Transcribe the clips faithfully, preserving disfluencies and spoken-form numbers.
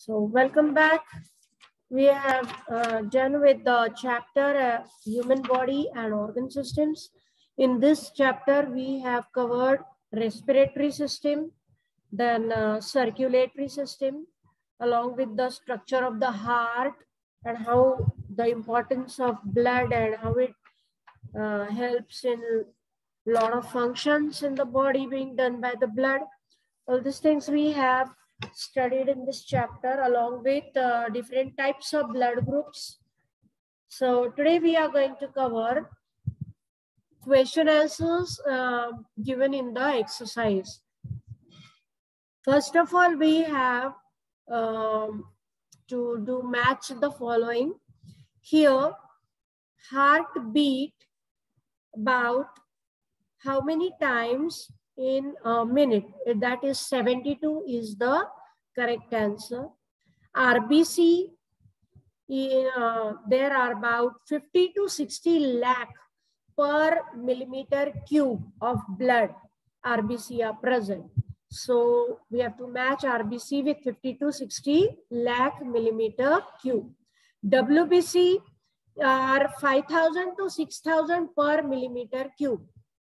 So welcome back. We have uh, done with the chapter uh, human body and organ systems. In this chapter, we have covered respiratory system, then uh, circulatory system, along with the structure of the heart and how the importance of blood and how it uh, helps in a lot of functions in the body being done by the blood. All these things we have studied in this chapter along with uh, different types of blood groups. So today we are going to cover question answers uh, given in the exercise. First of all, we have um, to do match the following. Here, heartbeat about how many times in a minute? That is seventy-two is the correct answer. R B C, in, uh, there are about fifty to sixty lakh per millimeter cube of blood R B C are present. So we have to match R B C with fifty to sixty lakh millimeter cube. W B C are five thousand to six thousand per millimeter cube.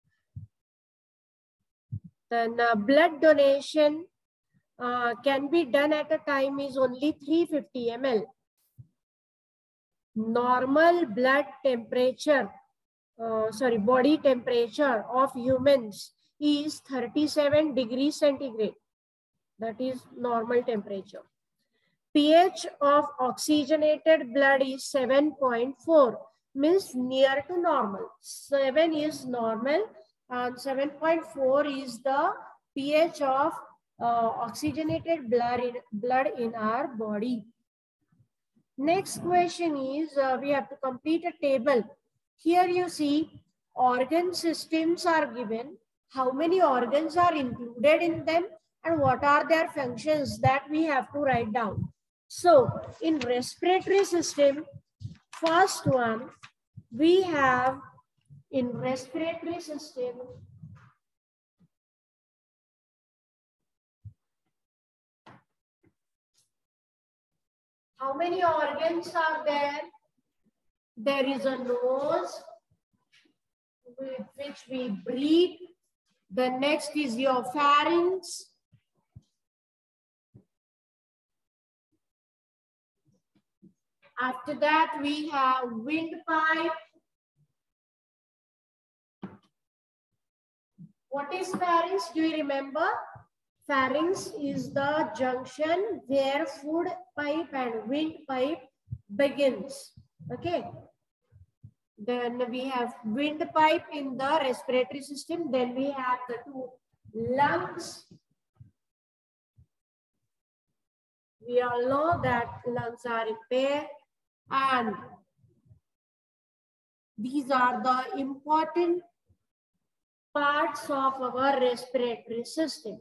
Then uh, blood donation uh, can be done at a time is only three hundred fifty milliliters. Normal blood temperature, uh, sorry, body temperature of humans is thirty-seven degrees centigrade. That is normal temperature. pH of oxygenated blood is seven point four, means near to normal. seven is normal and seven point four is the pH of uh, oxygenated blood in, blood in our body. Next question is, uh, we have to complete a table. Here you see organ systems are given, how many organs are included in them and what are their functions that we have to write down. So in respiratory system, first one, we have in respiratory system, how many organs are there? There is a nose with which we breathe. The next is your pharynx. After that, we have windpipe. What is pharynx? Do you remember? Pharynx is the junction where food pipe and windpipe begins. Okay. Then we have windpipe in the respiratory system. Then we have the two lungs. We all know that lungs are in pair. And these are the important parts of our respiratory system.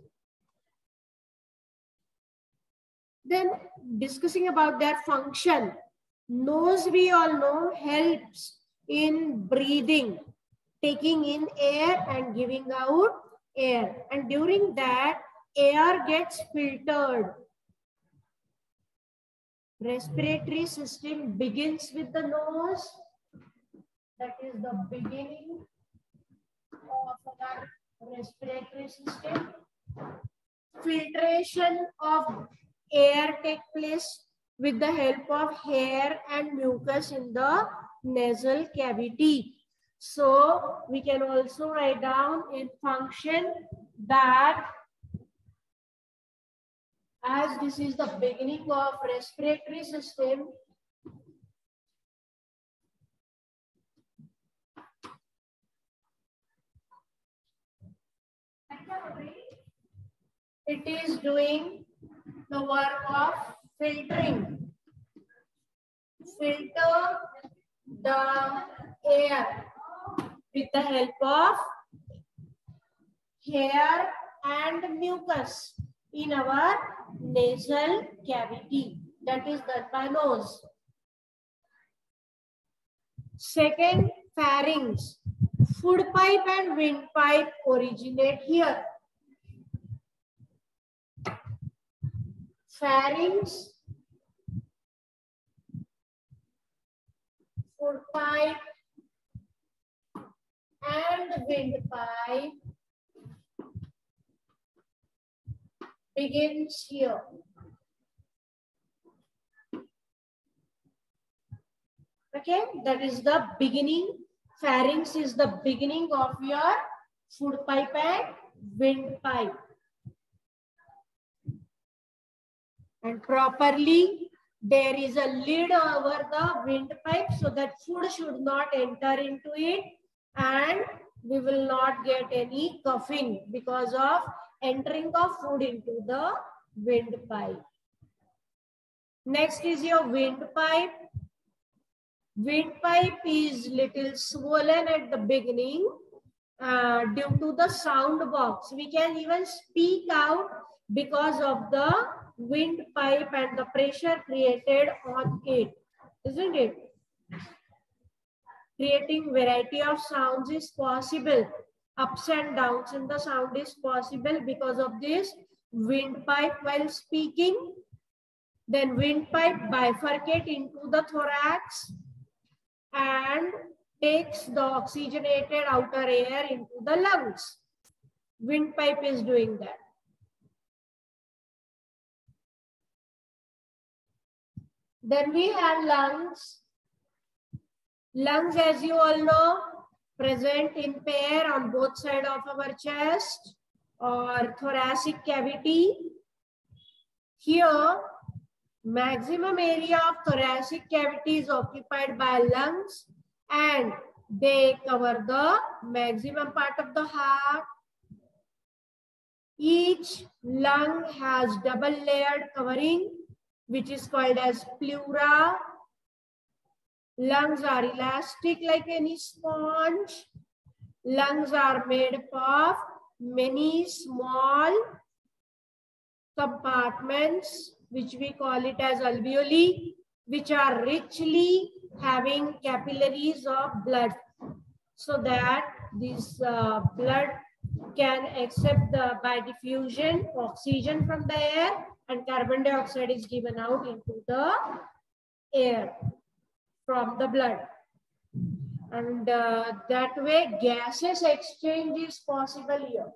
Then discussing about their function, nose we all know helps in breathing, taking in air and giving out air. And during that, air gets filtered. Respiratory system begins with the nose. That is the beginning of our respiratory system. Filtration of air takes place with the help of hair and mucus in the nasal cavity. So we can also write down in function that as this is the beginning of respiratory system, it is doing the work of filtering. Filter the air with the help of hair and mucus in our nasal cavity. That is done by nose. Second, pharynx. Food pipe and windpipe originate here. Pharynx pipe and windpipe begins here. Okay, that is the beginning. Pharynx is the beginning of your food pipe and windpipe. And properly, there is a lid over the windpipe so that food should not enter into it, and we will not get any coughing because of entering of food into the windpipe. Next is your windpipe. Windpipe is little swollen at the beginning uh, due to the sound box. We can even speak out because of the windpipe and the pressure created on it, isn't it? Creating variety of sounds is possible. Ups and downs in the sound is possible because of this windpipe while speaking. Then windpipe bifurcate into the thorax and takes the oxygenated outer air into the lungs. Windpipe is doing that. Then we have lungs. Lungs, as you all know, present in pair on both sides of our chest or thoracic cavity. Here, maximum area of thoracic cavity is occupied by lungs, and they cover the maximum part of the heart. Each lung has double layered covering, which is called as pleura. Lungs are elastic like any sponge. Lungs are made up of many small compartments, which we call it as alveoli, which are richly having capillaries of blood, so that this uh, blood can accept the by diffusion oxygen from the air, and carbon dioxide is given out into the air from the blood. And uh, that way gases exchange is possible here.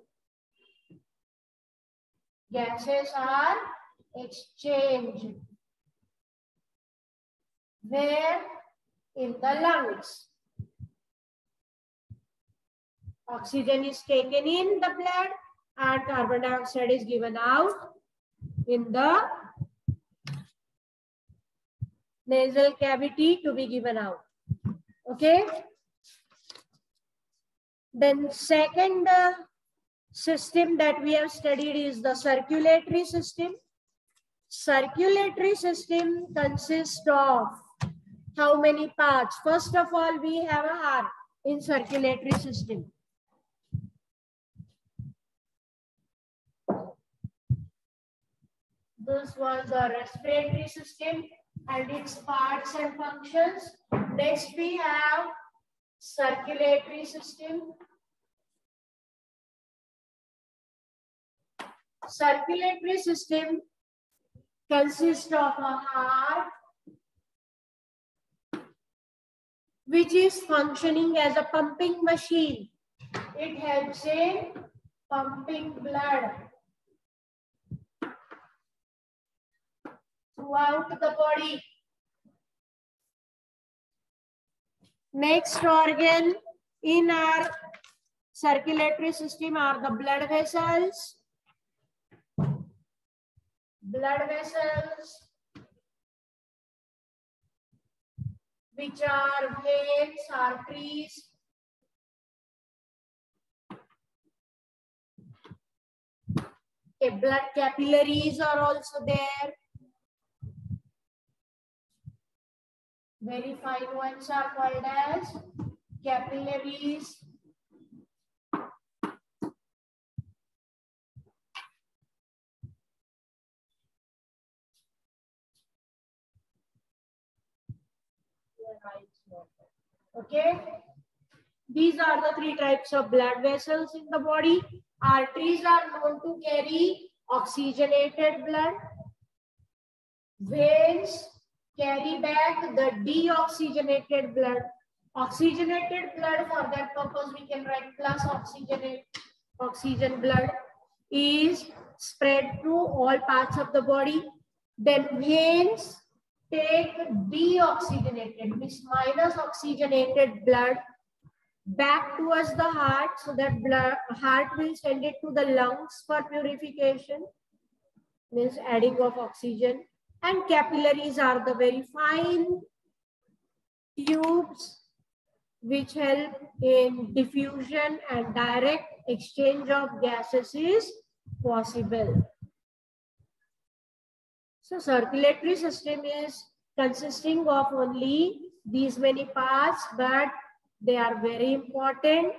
Gases are exchanged. Where? In the lungs. Oxygen is taken in the blood and carbon dioxide is given out in the nasal cavity to be given out. Okay. Then second uh, system that we have studied is the circulatory system. Circulatory system consists of how many parts? First of all, we have a heart in circulatory system. This was the respiratory system and its parts and functions. Next we have circulatory system. Circulatory system consists of a heart which is functioning as a pumping machine. It helps in pumping blood throughout the body. Next organ in our circulatory system are the blood vessels. Blood vessels, which are veins, arteries. Okay, blood capillaries are also there. Very fine ones are called as capillaries. Okay, these are the three types of blood vessels in the body. Arteries are known to carry oxygenated blood. Veins carry back the deoxygenated blood. Oxygenated blood, for that purpose we can write plus oxygenate. Oxygen blood is spread through all parts of the body. Then veins take deoxygenated, means minus oxygenated blood back towards the heart, so that blood, heart will send it to the lungs for purification, means adding of oxygen. And capillaries are the very fine tubes which help in diffusion and direct exchange of gases is possible. So circulatory system is consisting of only these many parts, but they are very important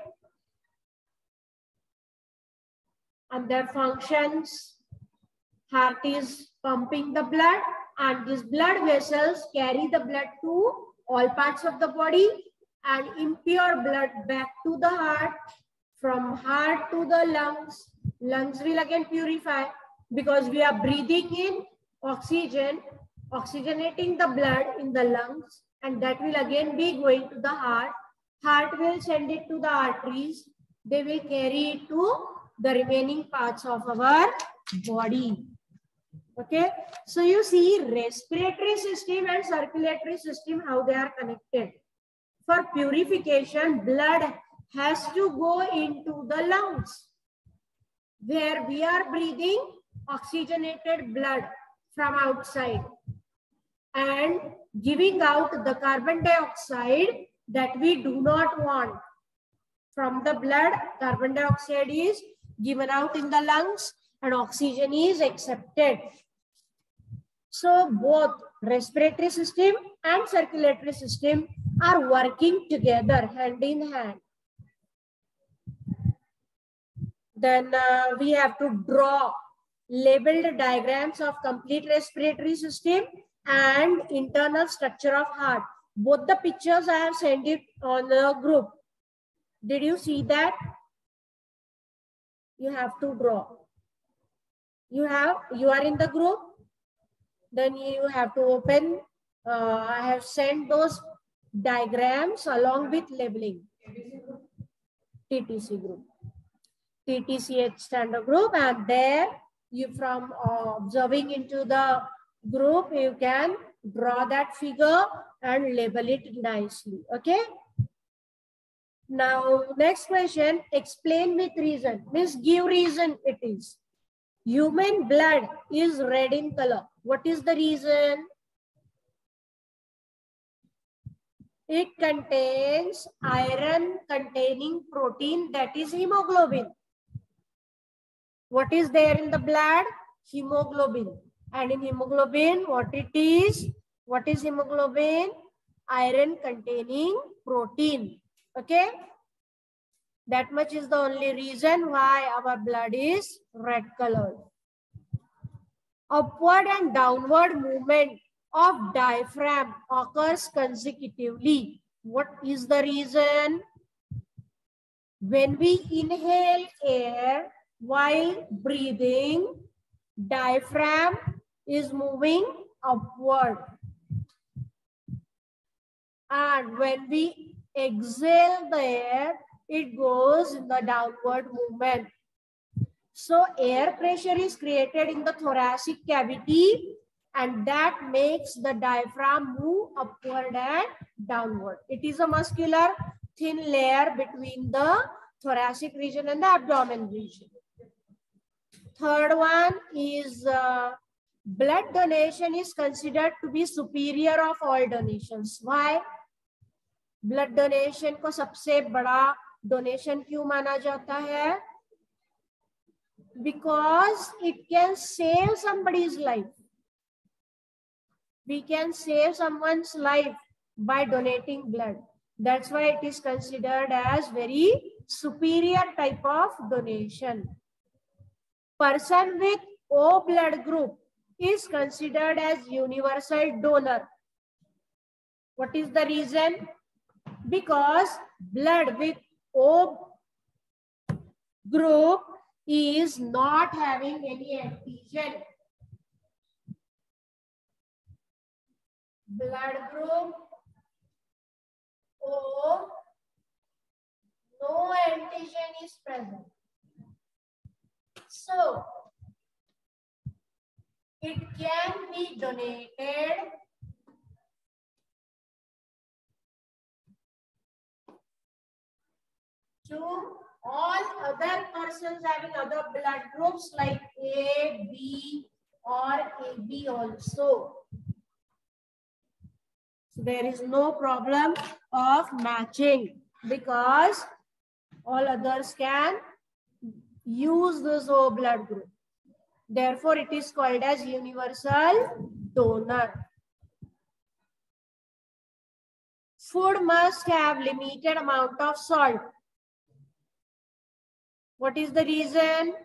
and their functions. Heart is pumping the blood, and these blood vessels carry the blood to all parts of the body, and impure blood back to the heart, from heart to the lungs. Lungs will again purify because we are breathing in oxygen, oxygenating the blood in the lungs, and that will again be going to the heart. Heart will send it to the arteries. They will carry it to the remaining parts of our body. Okay, so you see respiratory system and circulatory system, how they are connected. For purification, blood has to go into the lungs, where we are breathing oxygenated blood from outside and giving out the carbon dioxide that we do not want. From the blood, carbon dioxide is given out in the lungs and oxygen is accepted. So both respiratory system and circulatory system are working together hand in hand. Then uh, we have to draw labeled diagrams of complete respiratory system and internal structure of heart. Both the pictures I have sent it on the group. Did you see that? You have to draw. You have, you are in the group. Then you have to open. Uh, I have sent those diagrams along with labeling. T T C group. T T C H standard group, and there you, from uh, observing into the group, you can draw that figure and label it nicely. Okay. Now next question, explain with reason, means give reason it is. Human blood is red in color. What is the reason? It contains iron containing protein, that is hemoglobin. What is there in the blood? Hemoglobin. And in hemoglobin, what it is? What is hemoglobin? Iron containing protein. Okay. That much is the only reason why our blood is red colored. Upward and downward movement of diaphragm occurs consecutively. What is the reason? When we inhale air while breathing, diaphragm is moving upward. And when we exhale the air, it goes in the downward movement. So air pressure is created in the thoracic cavity, and that makes the diaphragm move upward and downward. It is a muscular thin layer between the thoracic region and the abdomen region. Third one is uh, blood donation is considered to be superior of all donations. Why? Blood donation को सबसे बड़ा donation क्यों माना जाता है? Because it can save somebody's life. We can save someone's life by donating blood. That's why it is considered as very superior type of donation. Person with O blood group is considered as universal donor. What is the reason? Because blood with O group is not having any antigen. Blood group O, no antigen is present. So, it can be donated to all other persons having other blood groups like A, B or A B also. So there is no problem of matching because all others can use this O blood group. Therefore, it is called as universal donor. Food must have limited amount of salt. What is the reason?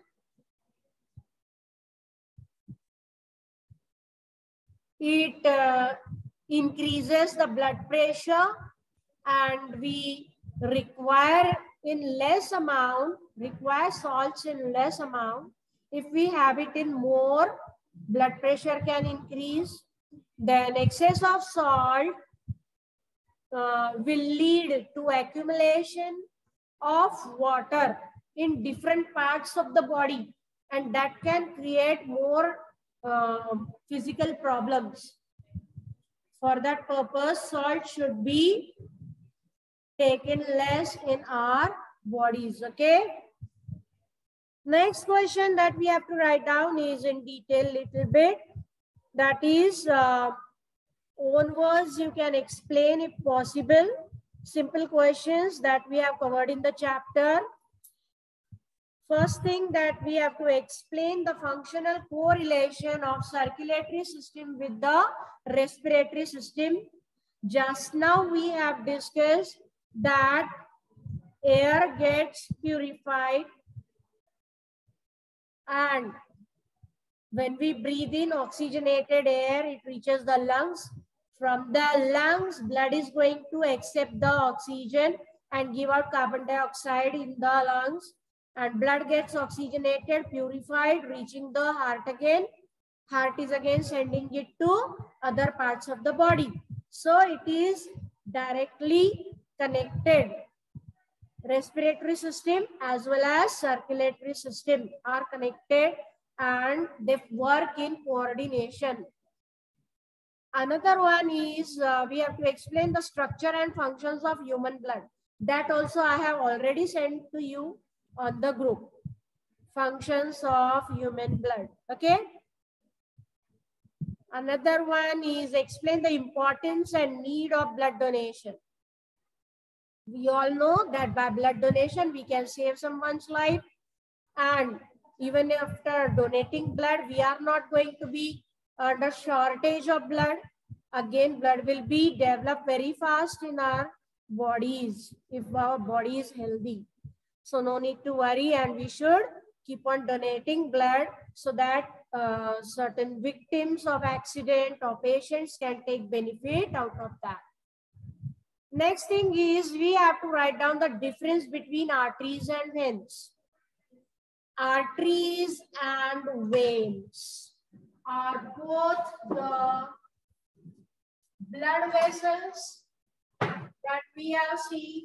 It uh, increases the blood pressure and we require in less amount, require salts in less amount. If we have it in more, blood pressure can increase. Then excess of salt uh, will lead to accumulation of water in different parts of the body, and that can create more uh, physical problems. For that purpose, salt should be taken less in our bodies. Okay. Next question that we have to write down is in detail little bit. That is uh, own words you can explain if possible. Simple questions that we have covered in the chapter. First thing that we have to explain the functional correlation of circulatory system with the respiratory system. Just now we have discussed that air gets purified and when we breathe in oxygenated air, it reaches the lungs. From the lungs, blood is going to accept the oxygen and give out carbon dioxide in the lungs. And blood gets oxygenated, purified, reaching the heart again. Heart is again sending it to other parts of the body. So it is directly connected. Respiratory system as well as circulatory system are connected and they work in coordination. Another one is uh, we have to explain the structure and functions of human blood. That also I have already sent to you on the group. Functions of human blood. Okay. Another one is explain the importance and need of blood donation. We all know that by blood donation, we can save someone's life. And even after donating blood, we are not going to be under shortage of blood. Again, blood will be developed very fast in our bodies if our body is healthy. So no need to worry, and we should keep on donating blood so that uh, certain victims of accident or patients can take benefit out of that. Next thing is we have to write down the difference between arteries and veins. Arteries and veins are both the blood vessels that we have seen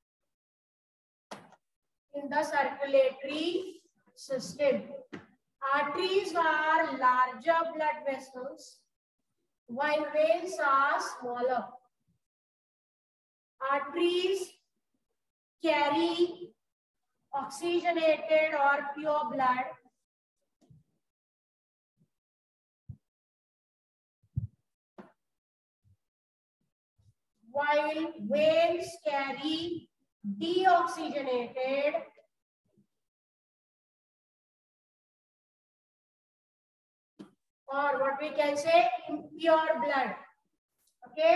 in the circulatory system. Arteries are larger blood vessels while veins are smaller. Arteries carry oxygenated or pure blood while veins carry deoxygenated or what we can say impure blood. Okay.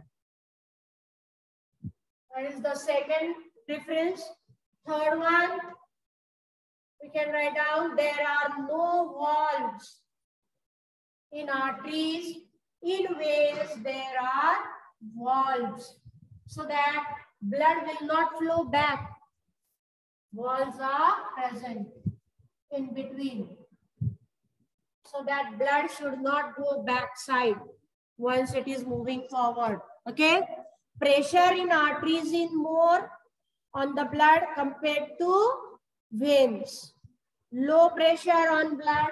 That is the second difference. Third one, we can write down there are no valves in arteries. In veins, there are valves so that blood will not flow back. Valves are present in between so that blood should not go backside once it is moving forward. Okay. Pressure in arteries is more on the blood compared to veins. Low pressure on blood.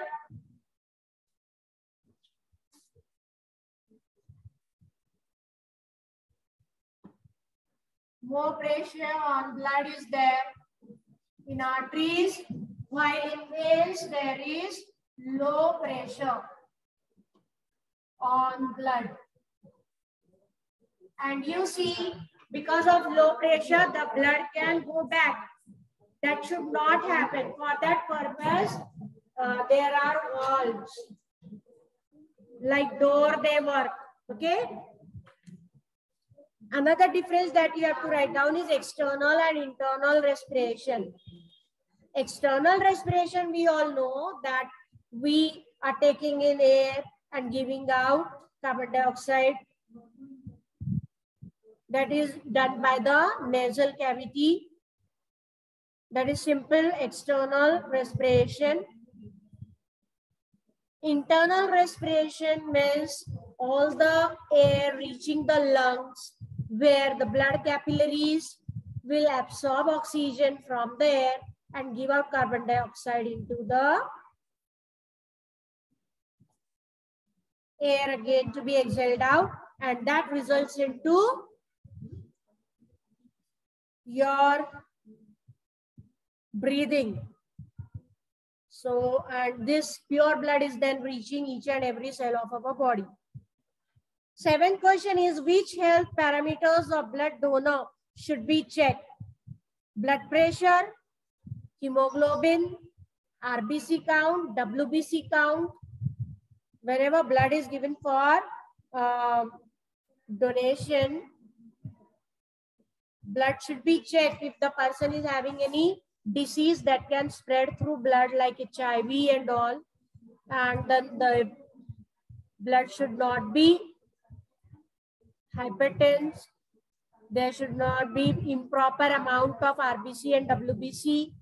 More pressure on blood is there in arteries, while in veins there is low pressure on blood. And you see, because of low pressure, the blood can go back. That should not happen. For that purpose, uh, there are valves. Like door, they work. Okay? Another difference that you have to write down is external and internal respiration. External respiration, we all know that we are taking in air and giving out carbon dioxide. That is done by the nasal cavity. That is simple external respiration. Internal respiration means all the air reaching the lungs, where the blood capillaries will absorb oxygen from the air and give out carbon dioxide into the air again to be exhaled out, and that results into your breathing. So, and this pure blood is then reaching each and every cell of our body. Seventh question is, which health parameters of blood donor should be checked? Blood pressure, hemoglobin, R B C count, W B C count. Whenever blood is given for uh, donation, blood should be checked if the person is having any disease that can spread through blood like H I V and all, and then the blood should not be hypertense. There should not be improper amount of R B C and W B C,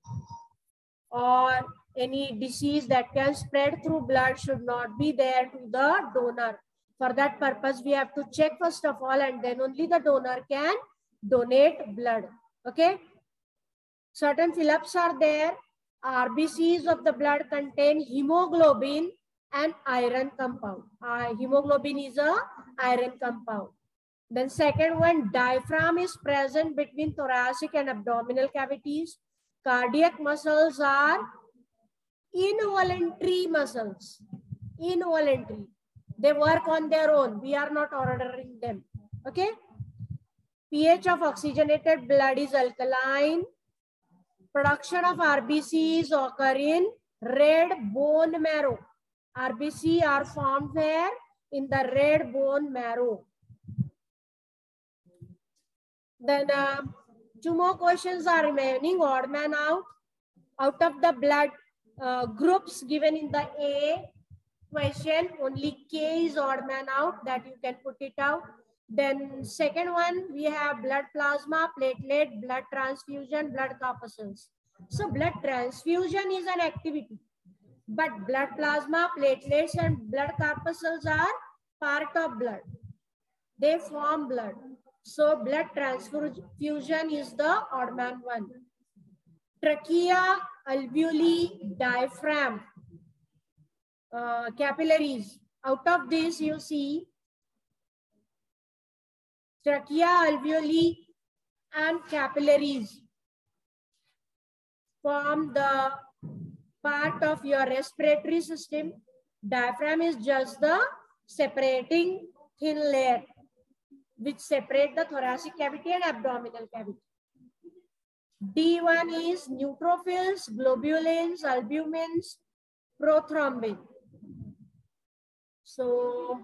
or any disease that can spread through blood should not be there to the donor. For that purpose, we have to check first of all, and then only the donor can donate blood. Okay. Certain fill-ups are there. R B Cs of the blood contain hemoglobin and iron compound. Uh, hemoglobin is a iron compound. Then second one, diaphragm is present between thoracic and abdominal cavities. Cardiac muscles are involuntary muscles. Involuntary. They work on their own. We are not ordering them. Okay. pH of oxygenated blood is alkaline. Production of R B Cs occur in red bone marrow. R B C are formed where? In the red bone marrow. Then uh, two more questions are remaining. Odd man out. Out of the blood uh, groups given in the A question, only K is odd man out, that you can put it out. Then second one, we have blood plasma, platelet, blood transfusion, blood corpuscles. So blood transfusion is an activity, but blood plasma, platelets and blood corpuscles are part of blood. They form blood. So blood transfusion is the odd man one. Trachea, alveoli, diaphragm, uh, capillaries. Out of this, you see trachea, alveoli, and capillaries form the part of your respiratory system. Diaphragm is just the separating thin layer which separate the thoracic cavity and abdominal cavity. D one is neutrophils, globulins, albumins, prothrombin. So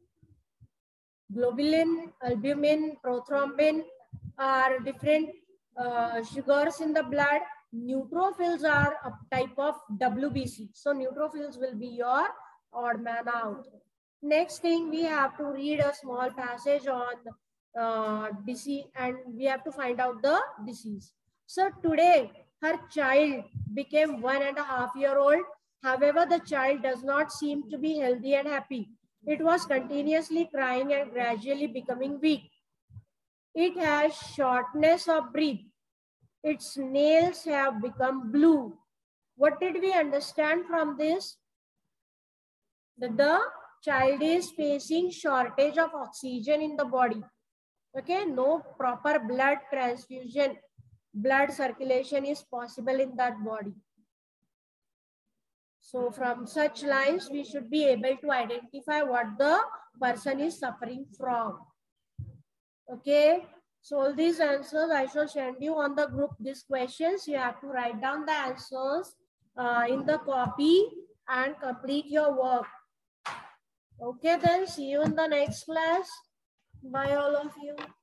globulin, albumin, prothrombin are different uh, sugars in the blood. Neutrophils are a type of W B C. So neutrophils will be your odd man out. Next thing, we have to read a small passage on uh, disease, and we have to find out the disease. So today, her child became one and a half year old. However, the child does not seem to be healthy and happy. It was continuously crying and gradually becoming weak. It has shortness of breath. Its nails have become blue. What did we understand from this? That the child is facing shortage of oxygen in the body. Okay, no proper blood transfusion, blood circulation is possible in that body. So from such lines, we should be able to identify what the person is suffering from. Okay, so all these answers I shall send you on the group. These questions, you have to write down the answers uh, in the copy and complete your work. Okay, then see you in the next class. Bye all of you.